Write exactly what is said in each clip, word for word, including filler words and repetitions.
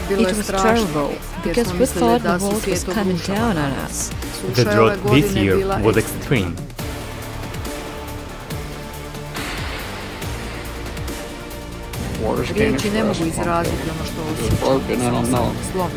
It was terrible, because we thought the world was coming down on us. The drought this year was extreme. Riječi ne mogu izraziti ono što osjećam. Slom.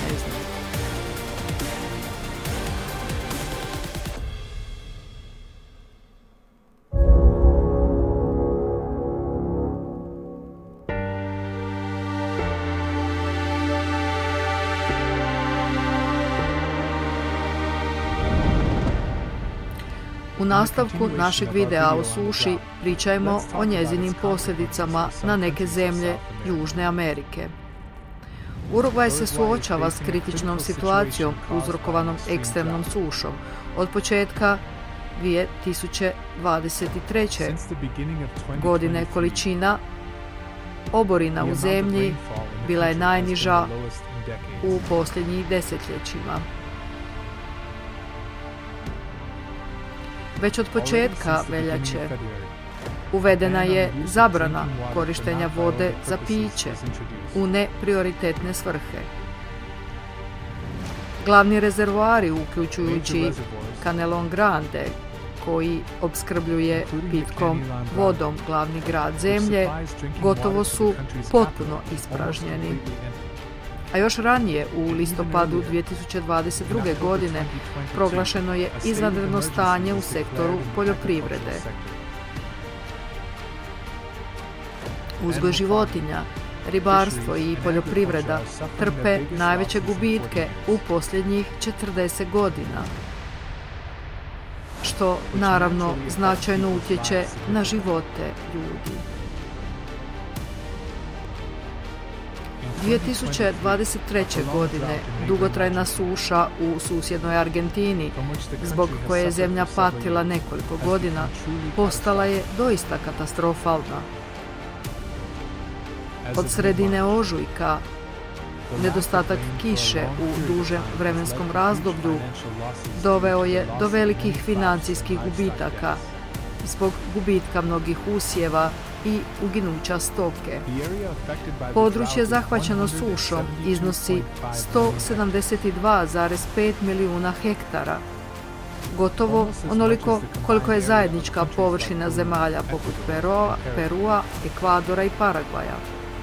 U nastavku našeg videa o suši pričajmo o njezinim posljedicama na neke zemlje Južne Amerike. Urugvaj se suočava s kritičnom situacijom uzrokovanom ekstremnom sušom od početka dvije tisuće dvadeset treće. godine. Količina oborina u zemlji bila je najniža u posljednjih desetljećima. Već od početka veljače uvedena je zabrana korištenja vode za piće u neprioritetne svrhe. Glavni rezervoari, uključujući Canelon Grande, koji opskrbljuje pitkom vodom glavni grad zemlje, gotovo su potpuno ispražnjeni. A još ranije, u listopadu dvije tisuće dvadeset druge. godine, proglašeno je izvanredno stanje u sektoru poljoprivrede. Uzgoj životinja, ribarstvo i poljoprivreda trpe najveće gubitke u posljednjih četrdeset godina, što naravno značajno utječe na živote ljudi. dvije tisuće dvadeset treće. godine dugotrajna suša u susjednoj Argentini, zbog koje je zemlja patila nekoliko godina, postala je doista katastrofalna. Od sredine ožujka nedostatak kiše u dužem vremenskom razdoblju doveo je do velikih financijskih gubitaka zbog gubitka mnogih usjeva i uginuća stoke. Područje zahvaćeno sušom iznosi sto sedamdeset dva zarez pet milijuna hektara, gotovo onoliko koliko je zajednička površina zemalja poput Perua, Perua, Ekvadora i Paragvaja.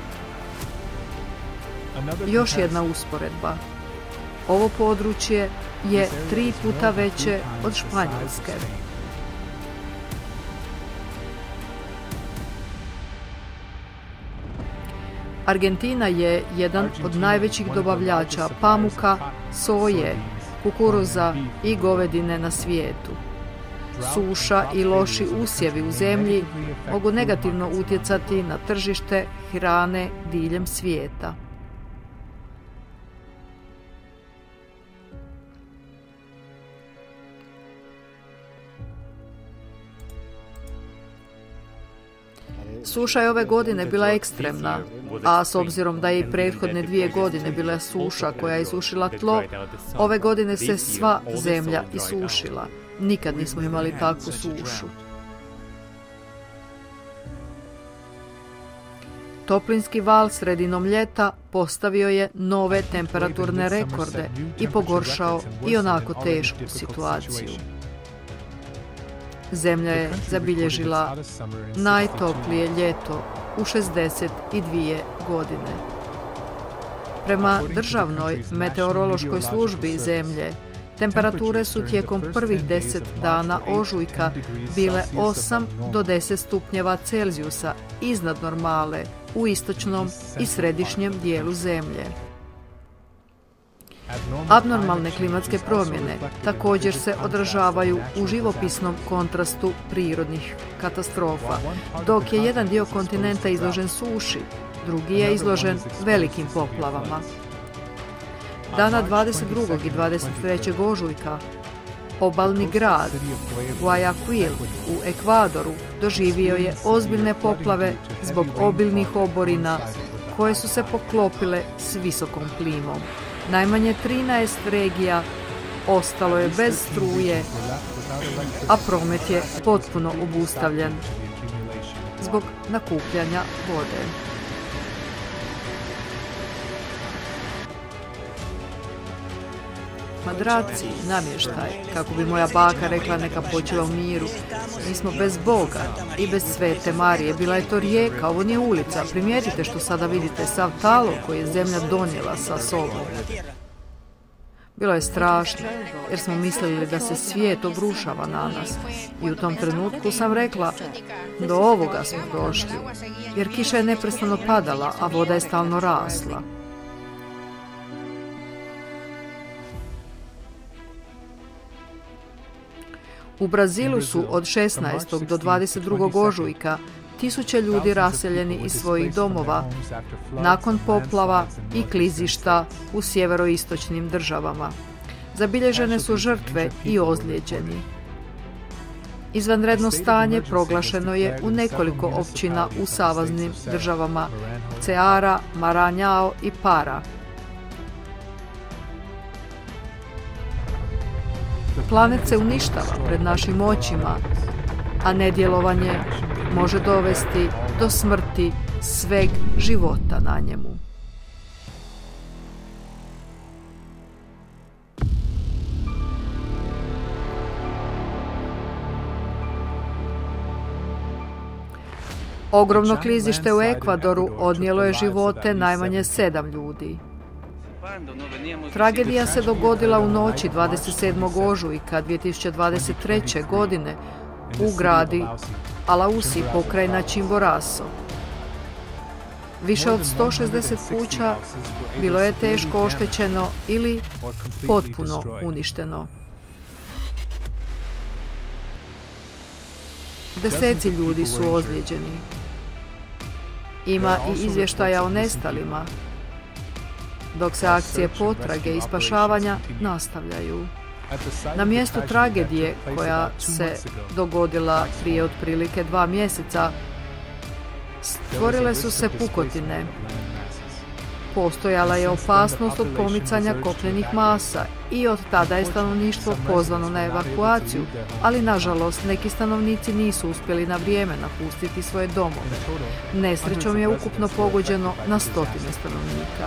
Još jedna usporedba. Ovo područje je tri puta veće od Španjolske. Argentina je jedan od najvećih dobavljača pamuka, soje, kukuruza i govedine na svijetu. Suša i loši usjevi u zemlji mogu negativno utjecati na tržište hrane diljem svijeta. Suša je ove godine bila ekstremna, a s obzirom da je i prethodne dvije godine bila suša koja je isušila tlo, ove godine se sva zemlja isušila. Nikad nismo imali takvu sušu. Toplinski val sredinom ljeta postavio je nove temperaturne rekorde i pogoršao i onako tešku situaciju. Zemlja je zabilježila najtoplije ljeto u šezdeset dvije godine. Prema državnoj meteorološkoj službi zemlje, temperature su tijekom prvih deset dana ožujka bile osam do deset stupnjeva Celzijusa iznad normale u istočnom i središnjem dijelu zemlje. Abnormalne klimatske promjene također se odražavaju u živopisnom kontrastu prirodnih katastrofa. Dok je jedan dio kontinenta izložen suši, drugi je izložen velikim poplavama. Dana dvadeset drugog i dvadeset trećeg ožujka obalni grad Guayaquil u Ekvadoru doživio je ozbiljne poplave zbog obilnih oborina koje su se poklopile s visokom plimom. Najmanje trinaest regija ostalo je bez struje, a promet je potpuno obustavljen zbog nakupljanja vode. madraci, namještaj, kako bi moja baka rekla neka počiva u miru. Mi smo bez Boga i bez Svete Marije. Bila je to rijeka, ovo nije ulica. Primijetite što sada vidite, sav talog koji je zemlja donijela sa sobom. Bilo je strašno, jer smo mislili da se svijet obrušava na nas. I u tom trenutku sam rekla, do ovoga smo došli, jer kiša je neprestano padala, a voda je stalno rasla. U Brazilu su od šesnaestog do dvadeset drugog ožujka tisuće ljudi raseljeni iz svojih domova nakon poplava i klizišta u sjeveroistočnim državama. Zabilježene su žrtve i ozlijeđeni. Izvanredno stanje proglašeno je u nekoliko općina u saveznim državama Ceara, Maranhão i Para. Planet se uništava pred našim očima, a nedjelovanje može dovesti do smrti sveg života na njemu. Ogromno klizište u Ekvadoru odnijelo je živote najmanje sedam ljudi. Tragedija se dogodila u noći dvadeset sedmog ožujka dvije tisuće dvadeset treće. godine u gradi Alausi pokrajina Chimborazo. Više od sto šezdeset kuća bilo je teško oštećeno ili potpuno uništeno. Deseci ljudi su ozlijeđeni. Ima i izvještaja o nestalima, dok se akcije potrage i spašavanja nastavljaju. Na mjestu tragedije, koja se dogodila prije otprilike dva mjeseca, stvorile su se pukotine. Postojala je opasnost od pomicanja kopnenih masa i od tada je stanovništvo pozvano na evakuaciju, ali nažalost neki stanovnici nisu uspjeli na vrijeme napustiti svoje domove. Nesrećom je ukupno pogođeno na stotine stanovnika.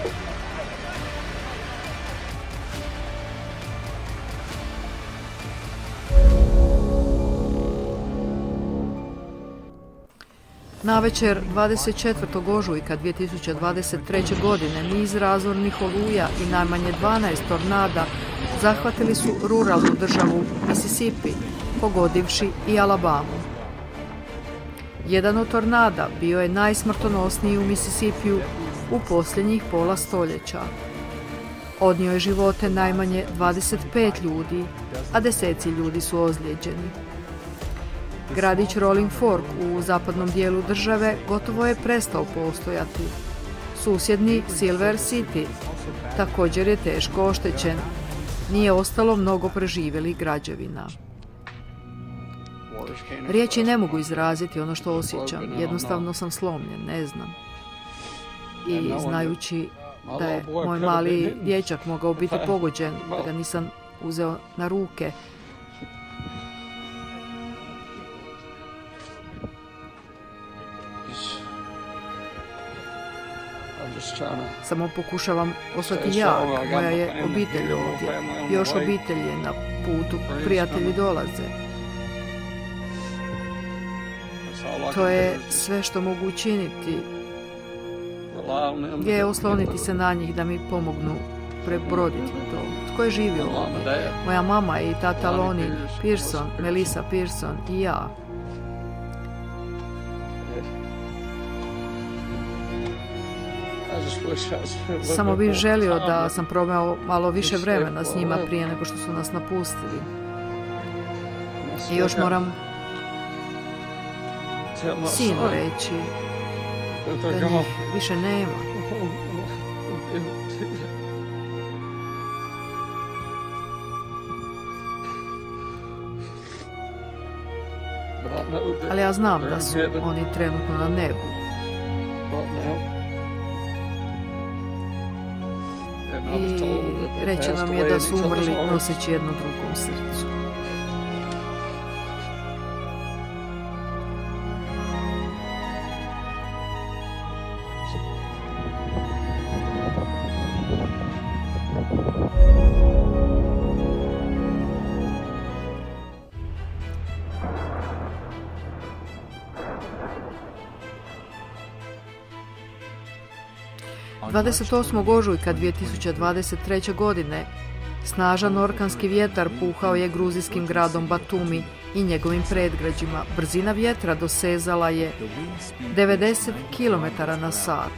Navečer dvadeset četvrtog ožujka dvije tisuće dvadeset treće. godine niz razornih oluja i najmanje dvanaest tornada zahvatili su ruralnu državu Mississippi, pogodivši i Alabamu. Jedan od tornada bio je najsmrtonosniji u Mississippiju u posljednjih pola stoljeća. Odnio je živote najmanje dvadeset pet ljudi, a deseci ljudi su ozlijeđeni. Gradić Rolling Fork u zapadnom dijelu države gotovo je prestao postojati. Susjedni Silver City također je teško oštećen. Nije ostalo mnogo preživjelih građevina. Riječi ne mogu izraziti ono što osjećam. Jednostavno sam slomljen, ne znam. I znajući da je moj mali dječak mogao biti pogođen, da ga nisam uzeo na ruke, samo pokušavam ostati jak. Moja je obitelj ovdje. Još obitelj je na putu. Prijatelji dolaze. To je sve što mogu učiniti. Je osloniti se na njih da mi pomognu prebroditi to. Tko je živio ovdje? Moja mama i tata Lonnie Pearson, Melissa Pearson i ja. Samo bih želio da sam proveo malo više vremena s njima prije nego što su nas napustili. I još moram sinu reći da njih više nema. Ali ja znam da su oni trenutno na nebu. I reče nam je da su umrli noseći jedno drugom srcu. dvadeset osmog ožujka dvije tisuće dvadeset treće. godine snažan orkanski vjetar puhao je gruzijskim gradom Batumi i njegovim predgrađima. Brzina vjetra dosezala je devedeset kilometara na sat.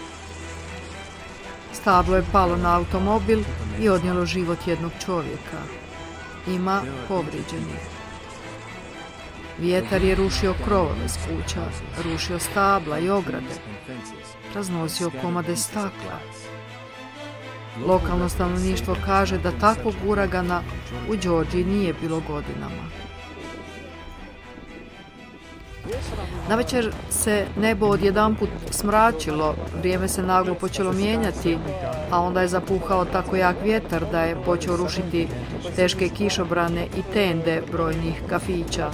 Stablo je palo na automobil i odnijelo život jednog čovjeka. Ima povrijeđenih. Vjetar je rušio krovove s kuća, rušio stabla i ograde, raznosio komade stakla. Lokalno stanovništvo kaže da takvog uragana u Đorđiji nije bilo godinama. Navečer se nebo odjedanput smračilo, vrijeme se naglo počelo mijenjati, a onda je zapuhao tako jak vjetar da je počeo rušiti teške kišobrane i tende brojnih kafića.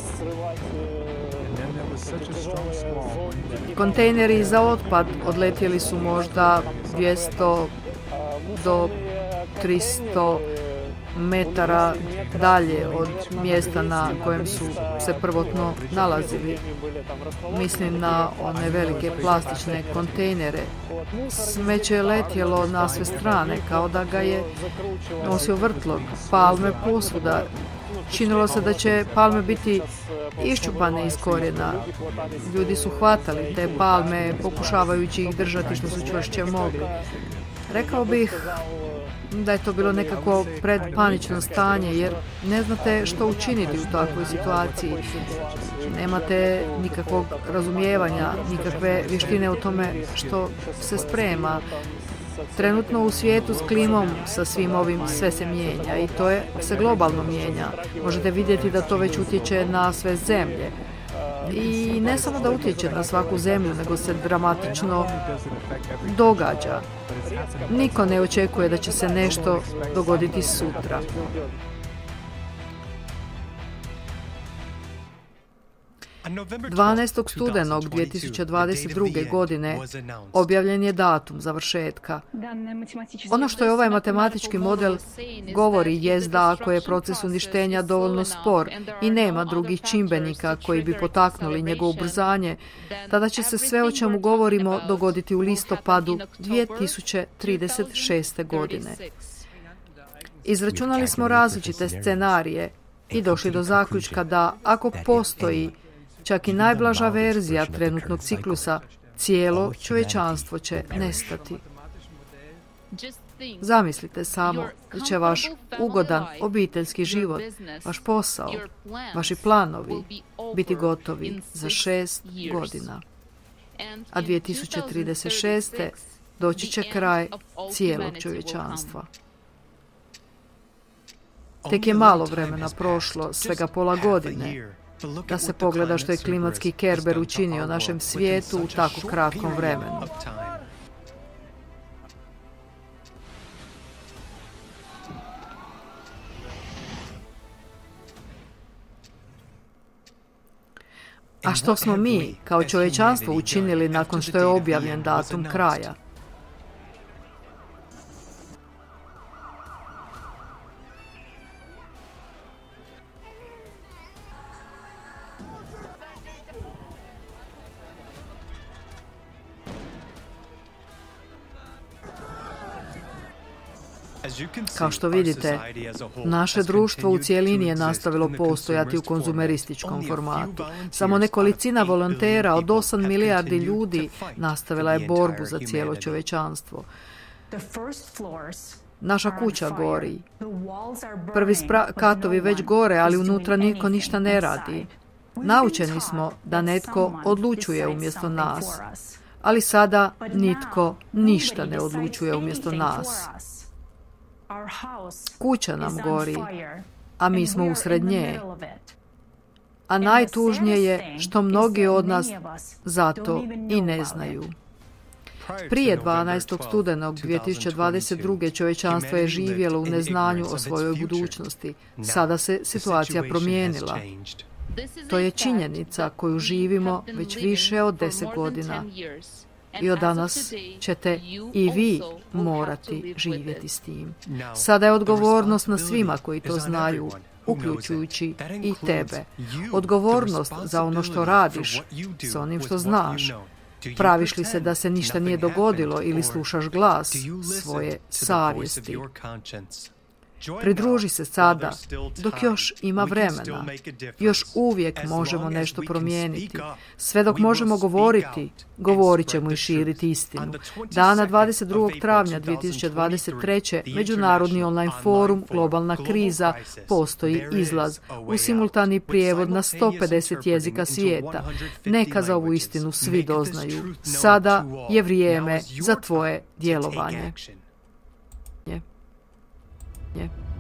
Kontejneri za otpad odletjeli su možda dvjesto do tristo metara dalje od mjesta na kojem su se prvotno nalazili. Mislim na one velike plastične kontejnere. Smeće je letjelo na sve strane kao da ga je nosio vrtlog, palme posvuda. Činilo se da će palme biti iščupane iz korijena. Ljudi su hvatali te palme pokušavajući ih držati što su čvršće mogli. Rekao bih da je to bilo nekako predpanično stanje, jer ne znate što učiniti u takvoj situaciji. Nemate nikakvog razumijevanja, nikakve vještine u tome što se sprema. Trenutno u svijetu s klimom, sa svim ovim, sve se mijenja i to je, se globalno mijenja. Možete vidjeti da to već utječe na sve zemlje. I ne samo da utječe na svaku zemlju, nego se dramatično događa. Niko ne očekuje da će se nešto dogoditi sutra. dvanaestog studenog dvije tisuće dvadeset druge. godine objavljen je datum završetka. Ono što je ovaj matematički model govori jest da ako je proces uništenja dovoljno spor i nema drugih čimbenika koji bi potaknuli njegovo ubrzanje, tada će se sve o čemu govorimo dogoditi u listopadu dvije tisuće trideset šeste. godine. Izračunali smo različite scenarije i došli do zaključka da ako postoji čak i najblaža verzija trenutnog ciklusa, cijelo čovječanstvo će nestati. Zamislite samo da će vaš ugodan obiteljski život, vaš posao, vaši planovi biti gotovi za šest godina. A dvije tisuće trideset šeste. doći će kraj cijelog čovječanstva. Tek je malo vremena prošlo, svega pola godine, da se pogleda što je klimatski Kerber učinio našem svijetu u tako kratkom vremenu. A što smo mi, kao čovječanstvo, učinili nakon što je objavljen datum kraja? Kao što vidite, naše društvo u cijelini je nastavilo postojati u konzumerističkom formatu. Samo nekolicina volontera od osam milijardi ljudi nastavila je borbu za cijelo čovječanstvo. Naša kuća gori. Prvi katovi već gore, ali unutra niko ništa ne radi. Naučeni smo da netko odlučuje umjesto nas, ali sada nitko ništa ne odlučuje umjesto nas. Kuća nam gori, a mi smo usred nje. A najtužnije je što mnogi od nas zato i ne znaju. Prije dvanaestog studenog dvije tisuće dvadeset druge. čovječanstvo je živjelo u neznanju o svojoj budućnosti. Sada se situacija promijenila. To je činjenica koju živimo već više od deset godina. I od danas ćete i vi morati živjeti s tim. Sada je odgovornost na svima koji to znaju, uključujući i tebe. Odgovornost za ono što radiš, s onim što znaš. Praviš li se da se ništa nije dogodilo ili slušaš glas svoje savjesti? Pridruži se sada, dok još ima vremena. Još uvijek možemo nešto promijeniti. Sve dok možemo govoriti, govorit ćemo i širiti istinu. Dana dvadeset drugog travnja dvije tisuće dvadeset treće. Međunarodni online forum Globalna kriza, postoji izlaz, u simultani prijevod na sto pedeset jezika svijeta. Neka za ovu istinu svi doznaju. Sada je vrijeme za tvoje djelovanje. Yeah.